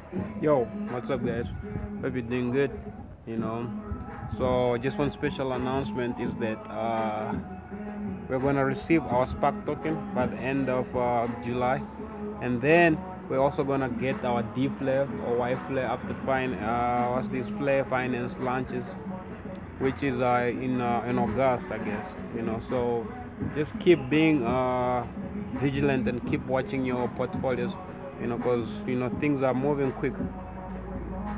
Yo, what's up, guys? Hope you're doing good. You know, so just one special announcement is that we're gonna receive our Spark token by the end of July, and then we're also gonna get our D flare or Y flare after what's this flare finance launches, which is in August, I guess. So just keep being vigilant and keep watching your portfolios. Because things are moving quick.